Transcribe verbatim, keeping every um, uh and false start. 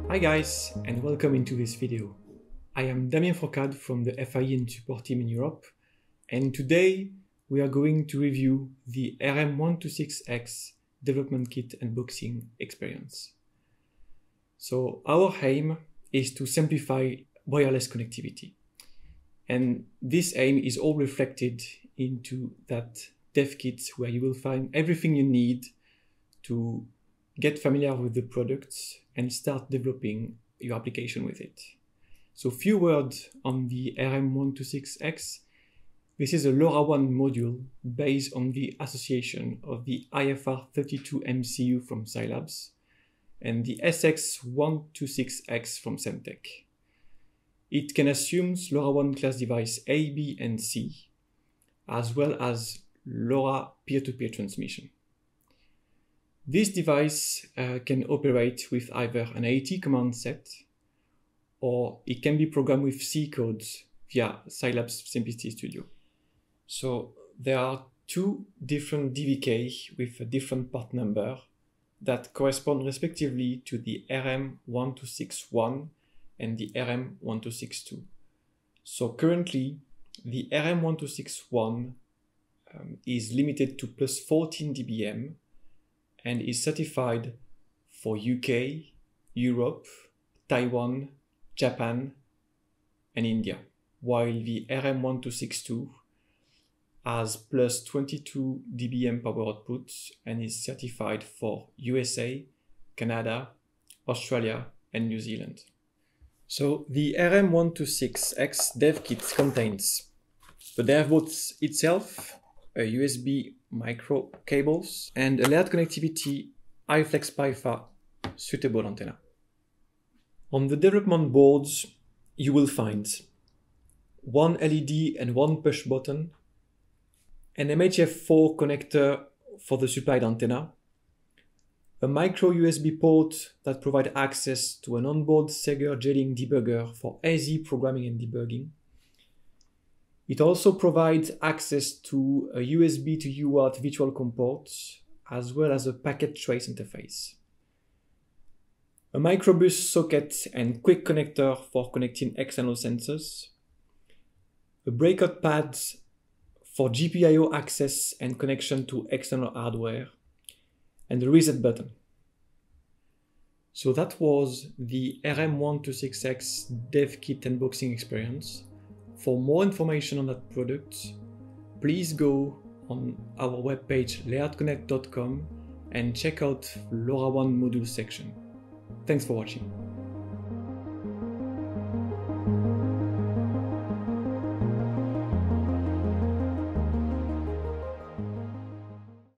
Hi guys, and welcome into this video. I am Damien Fourcade from the F I E and support team in Europe, and today we are going to review the R M one twenty-six X development kit unboxing experience. So our aim is to simplify wireless connectivity, and this aim is all reflected into that dev kit where you will find everything you need to get familiar with the products and start developing your application with it. So few words on the R M one twenty-six X. This is a LoRaWAN module based on the association of the E F R thirty-two M C U from Silicon Labs and the S X one twenty-six X from Semtech. It can assume LoRaWAN class device A, B, and C, as well as LoRa P two P transmission. This device uh, can operate with either an AT command set, or it can be programmed with C codes via Silicon Labs Simplicity Studio. So there are two different D V K with a different part number that correspond respectively to the R M one two six one and the R M one two six two. So currently the R M one two six one um, is limited to plus fourteen D B M and is certified for U K, Europe, Taiwan, Japan, and India, while the R M one two six two has plus twenty-two D B M power output and is certified for U S A, Canada, Australia, and New Zealand. So the R M one twenty-six X dev kit contains the dev board itself, a U S B micro cables, and a Laird Connectivity iFlex Pi-Fa suitable antenna. On the development boards, you will find one L E D and one push button, an M H F four connector for the supplied antenna, a micro U S B port that provides access to an onboard Seger J-Link debugger for easy programming and debugging. It also provides access to a U S B to U A R T virtual COM port, as well as a packet trace interface. A microbus socket and quick connector for connecting external sensors. A breakout pad for G P I O access and connection to external hardware. And a reset button. So that was the R M one twenty-six X dev kit unboxing experience. For more information on that product, please go on our webpage laird connect dot com and check out LoRaWAN module section. Thanks for watching.